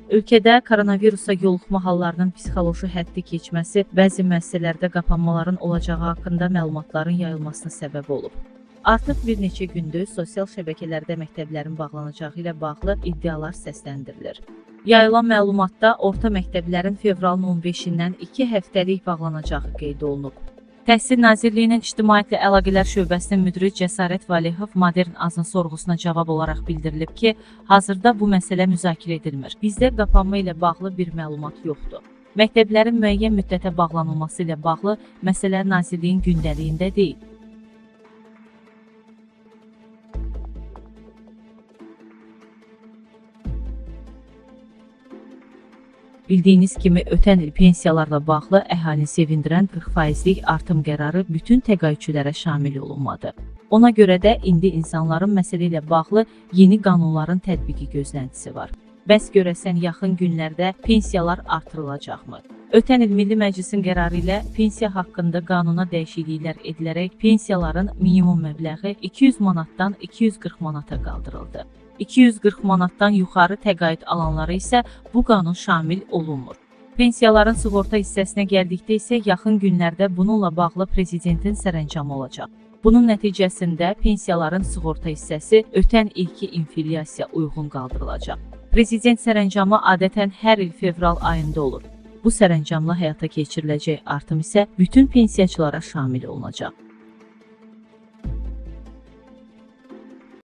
Ölkədə koronavirusa yoluxma hallarının psixoloji həddi keçməsi bəzi müəssisələrdə qapanmaların olacağı haqqında məlumatların yayılmasına səbəb olub. Artıq bir neçə gündür sosial şəbəkələrdə məktəblərin bağlanacağı ilə bağlı iddialar səsləndirilir. Yayılan məlumatda orta məktəblərin fevralın 15-dən 2 həftəlik bağlanacağı qeyd olunub. Təhsil Nazirliyinin İctimaiyyətlə Əlaqələr Şöbəsinin müdiri Cəsarət Valehov Modern Azın sorğusuna cavab olaraq bildirilib ki, hazırda bu məsələ müzakirə edilmir. Bizdə qapanma ilə bağlı bir məlumat yoxdur. Məktəblərin müəyyən müddətə bağlanılması ilə bağlı məsələ Nazirliyin gündəliyində deyil. Bildiyiniz kimi, ötən il pensiyalarla bağlı əhalini sevindirən 40%lik artım qərarı bütün təqaüdçülərə şamil olunmadı. Ona görə də indi insanların məsələ ilə bağlı yeni qanunların tətbiqi gözləntisi var. Bəs görəsən yaxın günlərdə pensiyalar artırılacaqmı? Ötən il Milli Məclisin qərarı ilə pensiya haqqında qanuna dəyişikliklər edilərək pensiyaların minimum məbləği 200 manatdan 240 manata qaldırıldı. 240 manatdan yuxarı təqaüd alanlara isə bu qanun şamil olunmur. Pensiyaların sığorta hissəsinə gəldikdə isə yaxın günlərdə bununla bağlı Prezidentin sərəncamı olacaq. Bunun nəticəsində pensiyaların sığorta hissəsi ötən ilki inflyasiya uyğun qaldırılacaq. Prezident sərəncamı adətən hər il fevral ayında olur. Bu sərəncamla həyata keçiriləcək artım isə bütün pensiyaçılara şamil olunacaq.